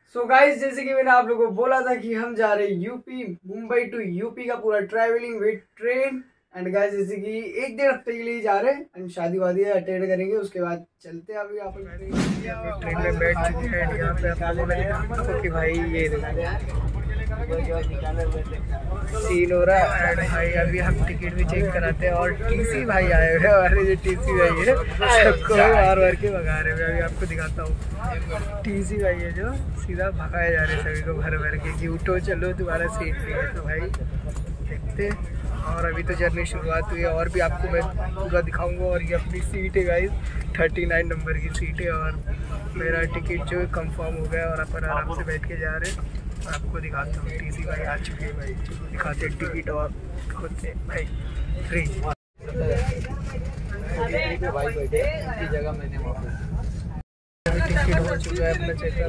So guys, जैसे कि मैंने आप लोगों को बोला था कि हम जा रहे हैं यूपी, मुंबई टू यूपी का पूरा travelling with train. And guys, जैसे कि एक डेढ़ हफ्ते के लिए जा रहे हैं एंड शादी वादी अटेंड करेंगे, उसके बाद चलते हैं। अभी आप ट्रेन में बैठ चुके हैं। यहाँ पे आपको कि भाई ये सीन हो रहा है। एंड भाई अभी हम टिकट भी चेक कराते हैं और टीसी भाई आए हुए हैं। हमारे जो टीसी भाई है सबको मार के भगा रहे हैं। अभी आपको दिखाता हूँ। टीसी भाई है जो सीधा भगाए जा रहे हैं सभी को भर के कि उठो चलो तुम्हारा सीट नहीं है। तो भाई देखते। और अभी तो जर्नी शुरुआत हुई है और भी आपको मैं पूरा दिखाऊंगा। और ये अपनी सीट है गाइस, 39 नंबर की सीट है और मेरा टिकट जो है कंफर्म हो गया और अपन आराम से बैठ के जा रहे हैं। और आपको दिखाता हूँ टीसी भाई आ चुके हैं। भाई दिखाते हैं टिकट और खुद से भाई फ्री भाई बैठे जगह मैंने टिकट हो चुका है अपना चेक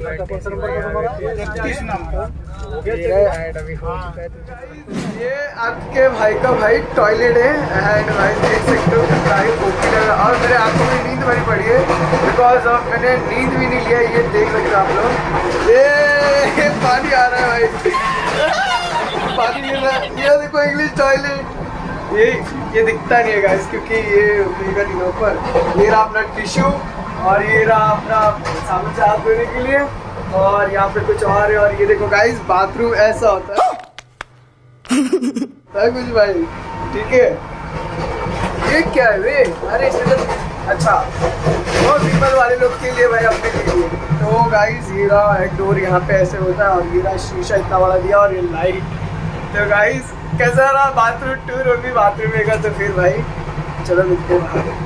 एंड अभी हो चुका है। ये आपके भाई का भाई टॉयलेट है एंड भाई देख सकते हो और मेरे आंखों में नींद भरी पड़ी है बिकॉज ऑफ मैंने नींद भी नहीं लिया। ये देख सकते हो आप लोग, ये पानी आ रहा है भाई, पानी गिर रहा है। ये देखो इंग्लिश टॉयलेट, ये दिखता नहीं है गाइस क्योंकि ये ऊपर नहीं ऊपर। ये रहा अपना टिश्यू और ये रहा अपना साबुन से हाथ धोने के लिए और यहाँ पे कुछ और है। और ये देखो गाइस बाथरूम ऐसा होता है कुछ भाई, ठीक है। ये क्या है वे? अरे अच्छा वो पीपल वाले लोग के लिए भाई, अपने के लिए। तो गाइस ये रहा एक डोर, यहाँ पे ऐसे होता है और ये रहा शीशा इतना बड़ा दिया और ये लाइट। तो गाइस कैसा रहा बाथरूम टूर? और भी बाथरूम में तो फिर भाई चलो मिलते हैं।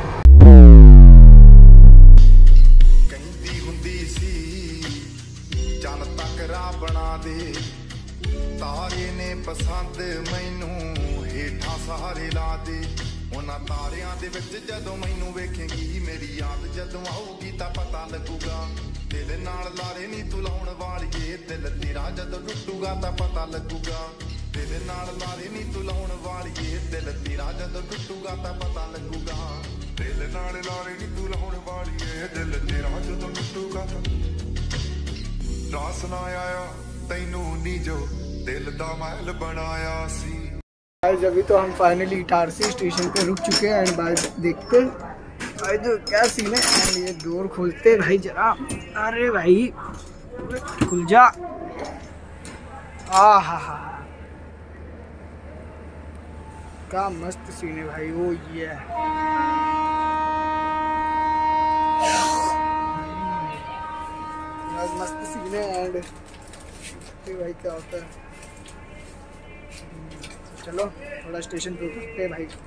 तारे ने पसंद मैनू हेठा सहारे ला दे उन्हां तारियां दे विच जदों मैनू वेखेगी मेरी याद जदों आऊगी तां पता लगूगा दिल नाल लारे नी तू लाउण वालीए दिल तेरा जदों टुटूगा तां पता लगूगा दिल नाल लारे नी तू लाउण वालीए दिल तेरा जदों टुटूगा तां पता लगूगा दिल नाल लारे नी तू लाउण वालीए दिल तेरा जदों टुटूगा रास ना आया तैनू नी जो दिल दा महल बनाया सी। अभी तो हम फाइनली इटारसी स्टेशन पे रुक चुके हैं एंड बाद देखते भाई तो क्या सीन है। एंड ये डोर खोलते भाई जरा, अरे भाई खुल जा। हा क्या मस्त सीन है भाई। वो ये मस्त सीन है। एंड भाई क्या होता है, चलो थोड़ा स्टेशन पे उतरते हैं भाई।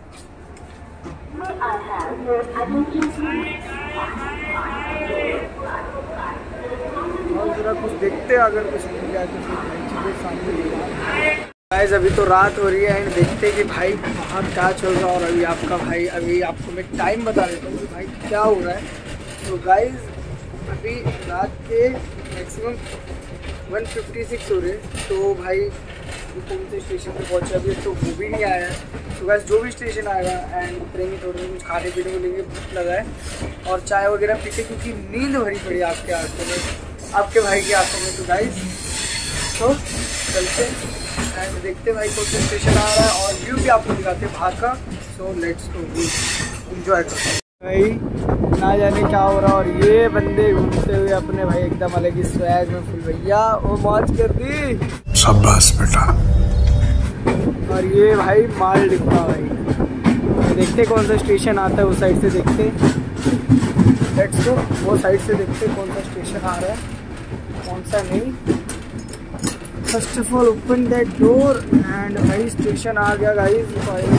और जरा कुछ देखते हैं, अगर कुछ मिल जाए तो फिर सामने। गाइस अभी तो रात हो रही है एंड देखते हैं कि भाई वहाँ क्या चल रहा है। और अभी आपका भाई, अभी आपको मैं टाइम बता देता हूँ कि भाई क्या हो रहा है। तो गाइस अभी रात के मैक्सिमम 1:56 हो रहे। तो भाई कौन से स्टेशन पे पहुंचे अभी तो वो भी नहीं आया है। तो बस जो भी स्टेशन आएगा एंड उतरेंगे, थोड़े कुछ खाने पीने को लेंगे, भूख लगा है और चाय वगैरह पीते क्योंकि नींद भरी पड़ी आपके आंखों में, आपके भाई की आंखों में। तो गाइस तो चलते एंड देखते भाई कौन सा स्टेशन आ रहा है और व्यू भी आपको दिखाते हैं बाहर का। सो लेट्स गो, एंजॉय करते हैं भाई। ना जाने क्या हो रहा। और ये बंदे घूमते हुए अपने भाई एकदम अलग ही स्वैग में फुल भैया वो मौज कर दी, शाबाश बेटा। और ये भाई माल डिब्बा भाई। देखते कौन सा स्टेशन आता है, उस साइड से देखते। लेट्स गो, वो साइड से देखते कौन सा स्टेशन आ रहा है कौन सा नहीं। First of all open that door and भाई स्टेशन आ गया guys.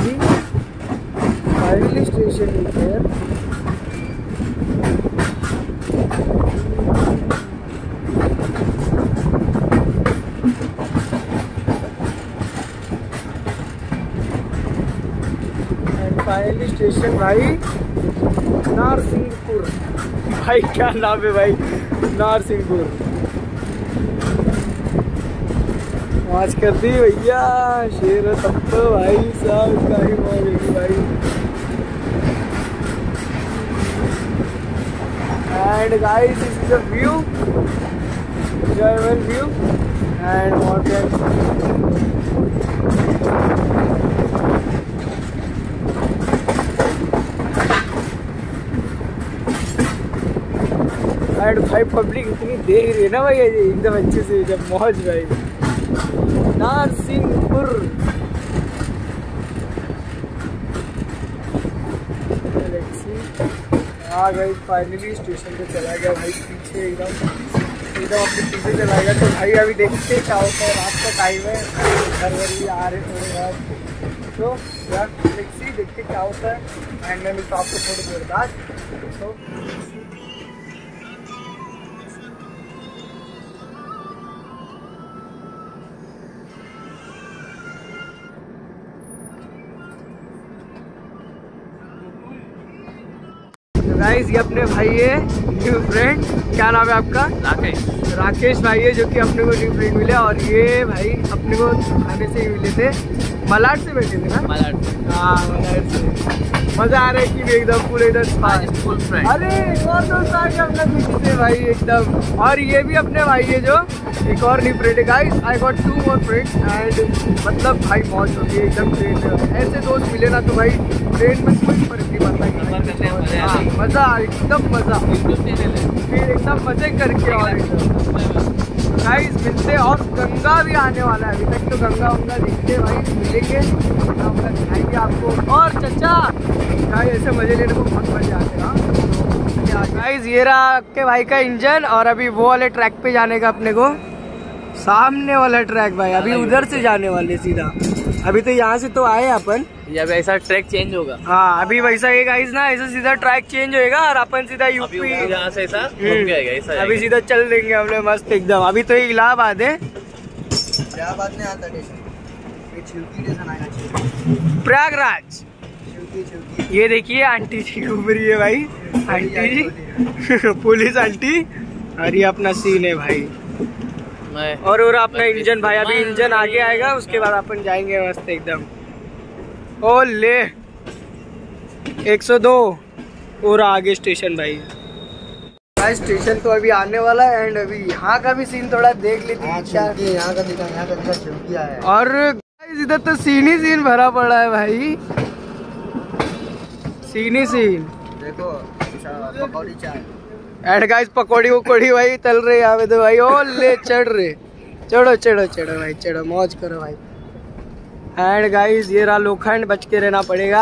Finally station is here. Finally station भाई नारसिंहपुर। भाई क्या नाम है भाई, नारसिंहपुर। मौज कर दी भैया, शेर तब तो भाई साहब का ही मौज होगी भाई। And guys this is the view enjoyable view and more than and भाई पब्लिक इतनी देख रही है ना भाई एकदम अच्छे से जब मौज भाई नारसिंहपुर आ गई फाइनली स्टेशन पे चला गया भाई पीछे एकदम अपने पीछे चला गया। तो भाई अभी देखते क्या होता है, रात का टाइम है, घर वर भी आ रहे थोड़े बहुत, तो यार देखते क्या होता है एंड मैं मिलता आपको थोड़ी देर बाद। तो गाइस ये अपने भाई है न्यू फ्रेंड, क्या नाम है आपका? राकेश भाई है जो कि अपने को न्यू फ्रेंड मिले। और ये भाई अपने को खाने से ही मिले थे, मलाड से बैठे थे ना? मलाड से। हाँ मलाड से। मजा आ रहा है कि एकदम पूरे इधर फुल फ्रेंड। अरे और दोस्त आ गया अपना पीछे भाई एकदम। और ये भी अपने भाई है जो एक और न्यू फ्रेंड है guys. I got 2 more friends and मतलब भाई मौज होती है एकदम ट्रेन में। ऐसे दोस्त मिले ना तो भाई ट्रेन में कोई फर्क नहीं पड़ता। मजा एकदम मजा, फिर एकदम मजे करके और गाइस मिलते। और गंगा भी आने वाला है, अभी तक तो गंगा दिखते भाई, मिलेंगे दिखाएंगे आपको। और चचा भाई ऐसे मजे लेने को बहुत मजे आते हैं। गाइस ये रहा आपके भाई का इंजन। और अभी वो वाले ट्रैक पे जाने का अपने को, सामने वाला ट्रैक भाई, अभी उधर से जाने वाले सीधा। अभी तो यहाँ से तो आए अपन, या ऐसा ट्रैक चेंज होगा। हाँ अभी वैसा एक गाइस ना, ऐसा सीधा ट्रैक चेंज होएगा और अपन सीधा यूपी यहाँ से ऐसा घूम के आएगा, ऐसा अभी सीधा चल देंगे हम लोग मस्त एकदम। अभी तो इलाहाबाद है, इलाहाबाद में आता प्रयागराज। ये देखिए आंटी जी घूम रही है भाई, आंटी जी पुलिस आंटी। और ये अपना सीन है भाई। और अपना इंजन भाई, अभी इंजन आगे आएगा उसके बाद अपन जाएंगे मस्त एकदम। ओ ले 102 और आगे स्टेशन भाई। स्टेशन तो अभी आने वाला है एंड अभी यहाँ का भी सीन थोड़ा देख लेते हैं क्या यहाँ का चौकिया है। और इधर तो सीन ही सीन भरा पड़ा है भाई, सीन ही सीन। देखो पकौड़ी चाय एंड गाइस पकौड़ी वकौड़ी भाई तल रहे यहाँ पे तो भाई। ओ ले चढ़ रहे, चढ़ो चढ़ो चढ़ो भाई, चढ़ो मौज करो भाई। एंड गाइस ये रहा लोखंड, बच के रहना पड़ेगा।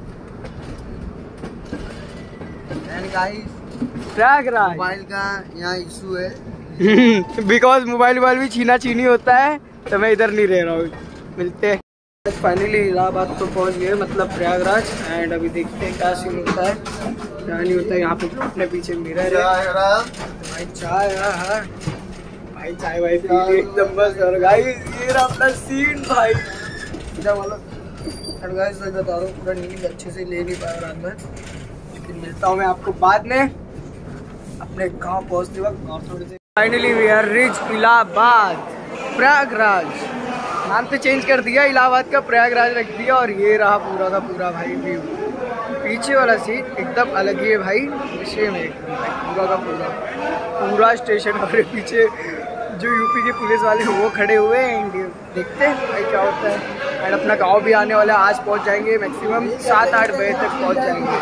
एंड गाइस प्रयागराज मोबाइल का यहाँ इशू है बिकॉज मोबाइल भी छीना छीनी होता है, तो मैं इधर नहीं रह रहा हूँ। मिलते हैं फाइनली इलाहाबाद तो पहुँच गए, मतलब प्रयागराज। एंड अभी देखते हैं क्या सीन होता है क्या नहीं होता है। यहाँ पे अपने पीछे मिरर है भाई, चाय है भाई, चाय भाई एकदम बस। और गाइस ये रहा अपना सीन भाई, सीधा मतलब गाइस बता रहा हूँ पूरा नींद अच्छे से ले नहीं पाया रात में, लेकिन मिलता हूँ मैं आपको बाद में अपने गांव पहुँचते वक्त। और थोड़ी से finally we are reach Allahabad Prayagraj. नाम तो चेंज कर दिया, इलाहाबाद का प्रयागराज रख दिया। और ये रहा पूरा का पूरा भाई व्यू, पीछे वाला सीट एकदम अलग ही है भाई, विषय में एकदम पूरा का पूरा स्टेशन। और पीछे जो यूपी के पुलिस वाले वो खड़े हुए हैं, देखते हैं भाई क्या होता है। एंड अपना गांव भी आने वाला है, आज पहुंच जाएंगे, मैक्सिमम 7-8 बजे तक पहुंच जाएंगे।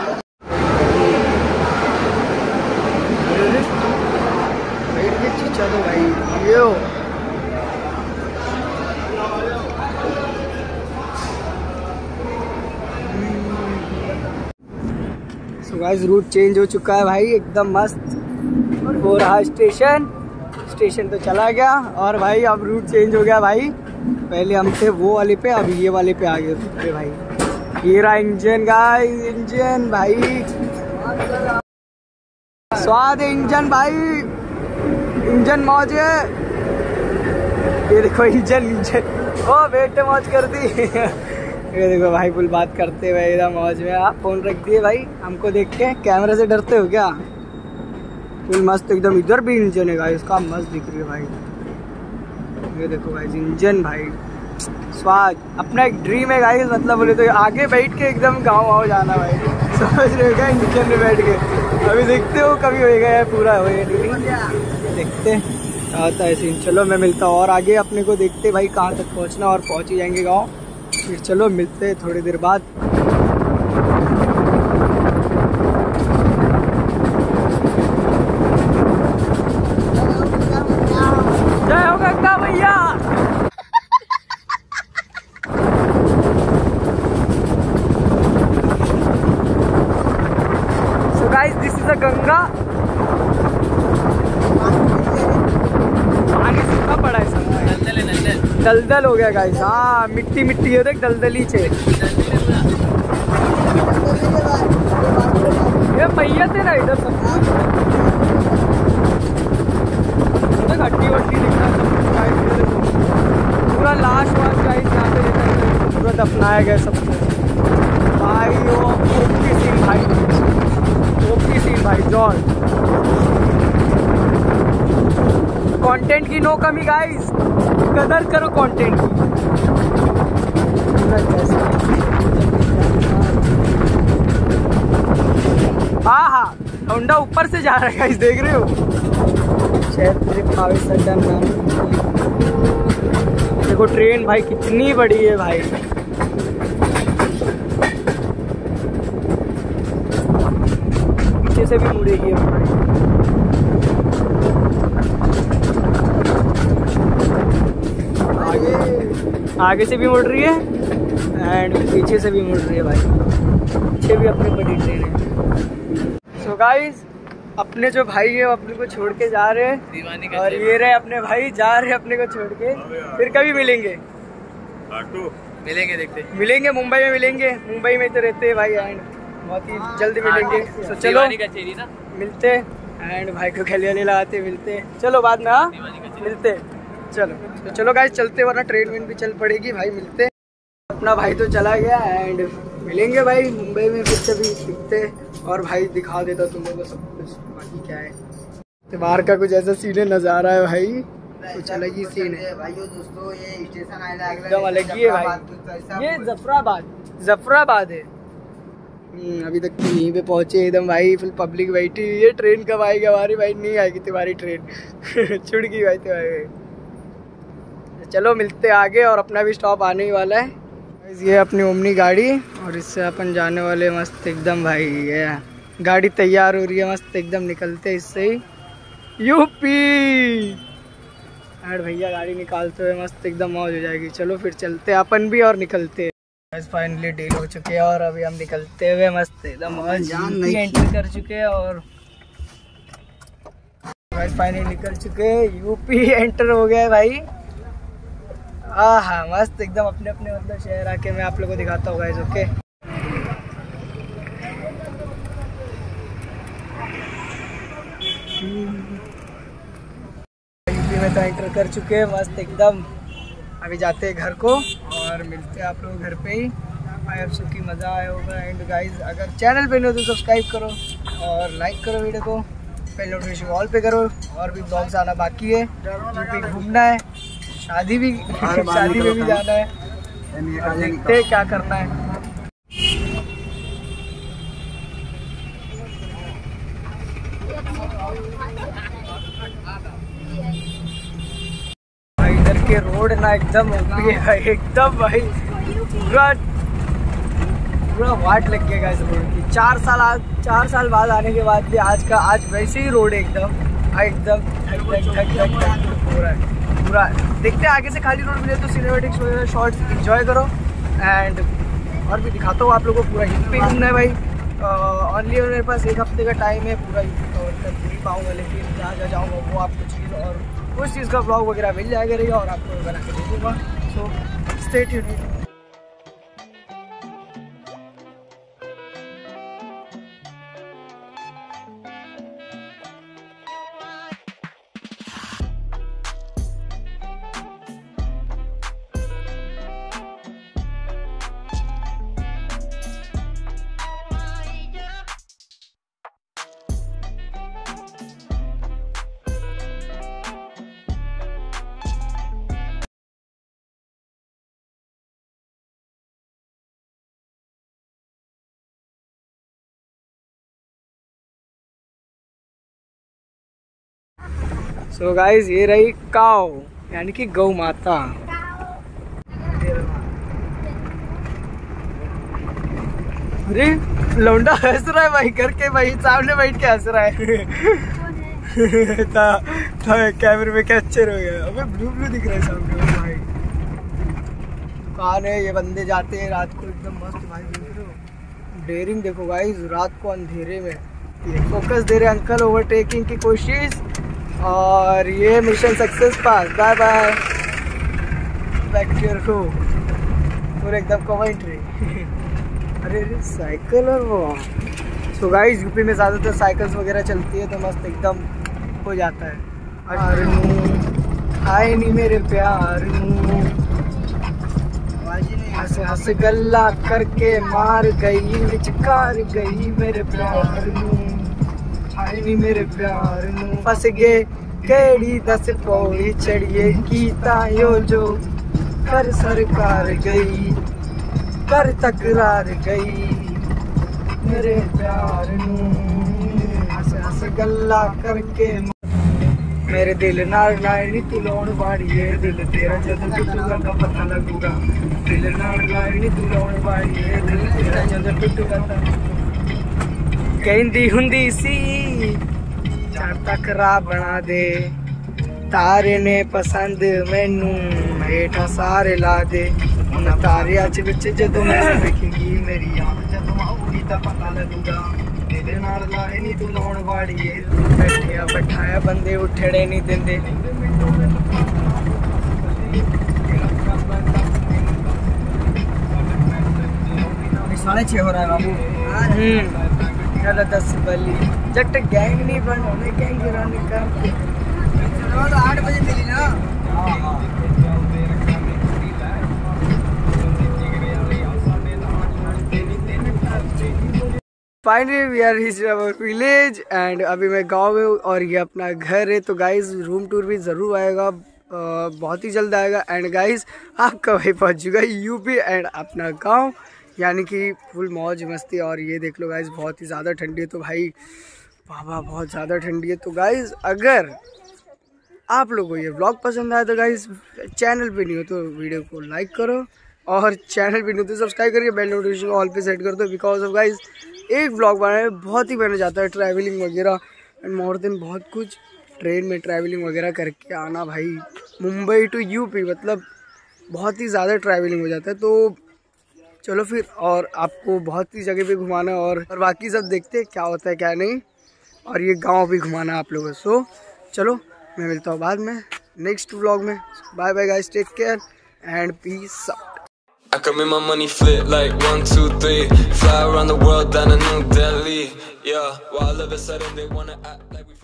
चलो भाई ये गाइस रूट चेंज हो चुका है भाई एकदम मस्त। और वो रहा स्टेशन तो चला गया। और भाई अब रूट चेंज हो गया भाई, पहले हम थे वो वाले पे, अब ये वाले पे आ गए थे भाई। ये रहा इंजन गाइस, इंजन भाई स्वाद है इंजन भाई, इंजन मौज है। ये देखो इंजन ओ बेटे मौज कर दी ये देखो भाई फुल बात करते हुए एकदम मौज में। आप फोन रख दिए भाई हमको देख के, कैमरे से डरते हो क्या? फुल मस्त एकदम। इधर भी इंजन है भाई, इसका मस्त दिख रही है भाई। ये देखो भाई इंजन भाई स्वाद। अपना एक ड्रीम है गाइस, मतलब बोले तो आगे बैठ के एकदम गाँव जाना भाई, समझ रहे हो क्या? इंजन में बैठ के अभी देखते हो कभी होएगा या पूरा होएगा नहीं, देखते आता है सीन। चलो मैं मिलता हूँ और आगे अपने को देखते भाई कहाँ तक पहुँचना, और पहुँच ही जाएंगे गाँव। फिर चलो मिलते हैं थोड़ी देर बाद। जय हो गंगा भैया। So guys, this is a Ganga. पानी सूखा पड़ा है सब, दलदल हो गया गाइस। हाँ मिट्टी मिट्टी है, देख दलदली छे। ये पहिया थे ना इधर सब हड्डी वड्डी दिख रहा है पूरा लाश वाश गाइस यहाँ पे पूरा दफनाया गया सबको भाई। वो ओपी सीन भाई, ओपी सीन भाई जॉन। कंटेंट की नो कमी गाइस, कदर करो कंटेंट की। हाँ हाँ होंडा ऊपर से जा रहा है गाइस, देख रहे हो। देखो ट्रेन भाई कितनी बड़ी है भाई। पीछे से भी मुड़ेगी आगे से भी मुड़ रही है एंड पीछे से भी मुड़ रही है भाई। पीछे भी अपनी बड़ी ट्रेन है। सो गाइस अपने जो भाई है वो अपने को छोड़ के जा रहे हैं, और ये रहे अपने भाई जा रहे हैं अपने को छोड़ के। फिर कभी मिलेंगे, मिलेंगे मुंबई में मिलेंगे। मुंबई में तो रहते हैं भाई एंड बहुत ही जल्द मिलेंगे। तो चलो मिलते एंड भाई को खैली वाली लगाते मिलते। चलो बाद में हाँ मिलते। चलो तो चलो गाइस चलते, वरना ट्रेन वेन भी चल पड़ेगी भाई। मिलते अपना भाई तो चला गया एंड मिलेंगे भाई मुंबई में फिर से भी दिखते, और भाई दिखा देता तुम लोगों को सब कुछ बाकी क्या है। तो बाहर का कुछ ऐसा सीन नज़ारा है भाई, कुछ अलग ही सीन है भाइयों दोस्तों। ये स्टेशन आएगा एकदम अलग ही है भाई। ये जफराबाद है। अभी तक तो यहीं पे पहुंचे एकदम भाई, फुल पब्लिक बैठी हुई है। ट्रेन कब आएगी हमारी भाई? नहीं आएगी तुम्हारी ट्रेन छुड़ गई भाई तुम्हारी। चलो मिलते आगे, और अपना भी स्टॉप आने ही वाला है। ये अपनी ओमनी गाड़ी, और इससे अपन जाने वाले मस्त एकदम भाई। ये गाड़ी तैयार हो रही है मस्त एकदम, निकलते इससे ही यूपी। अरे भैया गाड़ी निकालते हुए मस्त एकदम मौज हो जाएगी। चलो फिर चलते अपन भी और निकलते। फाइनली डील हो चुके हैं और अभी हम निकलते हुए मस्त एकदम मौज एंटर कर चुके हैं, और फाइनली निकल चुके हैं। यूपी एंटर हो गया है भाई। हाँ मस्त एकदम अपने अपने मतलब शहर आके मैं आप लोगों को दिखाता हूँ गाइस। ओके यूपी में तो एंटर कर चुके हैं मस्त एकदम। अभी जाते हैं घर को और मिलते हैं आप लोग घर पे ही। आई होप सो कि मज़ा आया होगा। एंड गाइस अगर चैनल पे नहीं हो तो सब्सक्राइब करो और लाइक करो वीडियो को, पहले नोटिफिकेशन ऑल पे करो। और भी ब्लॉग्स आना बाकी है, यूपी घूमना है, शादी में भी जाना है, देखते हैं क्या करना है। भाई इधर के रोड ना एकदम ओपी है भाई, एकदम भाई पूरा वाट लग गया इस रोड की। 4 साल बाद आने के बाद भी आज वैसे ही रोड एकदम पूरा देखते हैं। आगे से खाली रोड मिले तो सिनेमैटिक्स वगैरह शॉर्ट्स एंजॉय करो। एंड और भी दिखाता हूँ आप लोगों को। पूरा यूपी घूमना है भाई। ऑनली मेरे पास 1 हफ्ते का टाइम है, पूरा यूपी कवर कर नहीं पाऊँगा, लेकिन जहाँ जाऊँगा वो आपको चीज़ और उस चीज़ का ब्लॉग वगैरह मिल जाएगा रहेगा, और आपको बना के दे दूँगा। So stay tuned. So guys ये रही काऊ यानी कि गौ माता। अरे लौंडा हंस रहा है भाई करके, भाई सामने बैठ के हंस रहा है। कैमरे में कैप्चर हो गया। अबे ब्लू ब्लू दिख रहा है सामने भाई। दुकान है, ये बंदे जाते हैं रात को एकदम मस्त भाई। देख रहे हो डेयरिंग देखो गाइस, रात को अंधेरे में ये फोकस दे रहे अंकल, ओवरटेकिंग की कोशिश और ये mission success pass. Bye bye back to your home. पूरा एकदम कमेंट्री। अरे साइकिल और वो। सो गाइस यूपी में ज़्यादातर साइकिल्स वगैरह चलती है तो मस्त एकदम हो जाता है। आए नहीं मेरे प्यार हंस हंस गल्ला करके मार गई विचकार गई मेरे प्यार आए नहीं मेरे प्यार फस गए केड़ी दस पौड़ी चढ़िए कीता यो जो कर सरकार गई कर तकरार गई मेरे प्यार हंस हंस गल्ला करके मेरे दिल नाल नी तू लौण वाड़िए दिल तेरा जद टूटूगा तो पता लगूगा दिल नाल नी तू लौण वाड़िए दिल तेरा जद टूटूगा तो कहंदी हुंदी सी चार तकरा बना दे तारे ने पसंद मैनू हेठा सारे ला दे उन्हें तारिया च विच जदों मैं देखेंगी मेरी याद जदों आऊगी तो पता लगूगा तेरे नाल लाए नी तू लौण वाड़िए बैठिया बैठाया बंदे उठड़े नहीं देंदे साढ़े 6 हो रहा है बाबू। चलो 10 बली जट गैंग नहीं बनाने गैंग गिराने का 8 बजे मिली ना। Finally we are reach our village and अभी मैं गांव में हूँ और ये अपना घर है। तो गाइज रूम टूर भी ज़रूर आएगा, बहुत ही जल्द आएगा। एंड गाइज आपका भाई पहुँच चुका है यूपी एंड अपना गांव यानी कि फुल मौज मस्ती। और ये देख लो गाइज बहुत ही ज़्यादा ठंडी है तो भाई बाबा बहुत ज़्यादा ठंडी है। तो गाइज अगर आप लोगों को ये व्लॉग पसंद आया तो गाइज चैनल पे नहीं हो तो वीडियो को लाइक करो और चैनल पे नहीं हो तो सब्सक्राइब करिए, बेल नोटिफिकेशन ऑल पे सेट कर दो। बिकॉज ऑफ गाइज एक व्लॉग बनाने में बहुत ही मैंने जाता है ट्रैवलिंग वगैरह एंड मोर देन बहुत कुछ ट्रेन में ट्रैवलिंग वगैरह करके आना भाई मुंबई टू यूपी मतलब बहुत ही ज़्यादा ट्रैवलिंग हो जाता है। तो चलो फिर और आपको बहुत ही जगह पे घुमाना और बाकी सब देखते हैं क्या होता है क्या नहीं और ये गांव भी घुमाना आप लोगों। सो चलो मैं मिलता हूँ बाद में नेक्स्ट व्लॉग में। Bye bye guys, take care and peace out. I can make my money flip like 1, 2, 3. Fly around the world down to New Delhi. Yeah, while all of a sudden they wanna act like we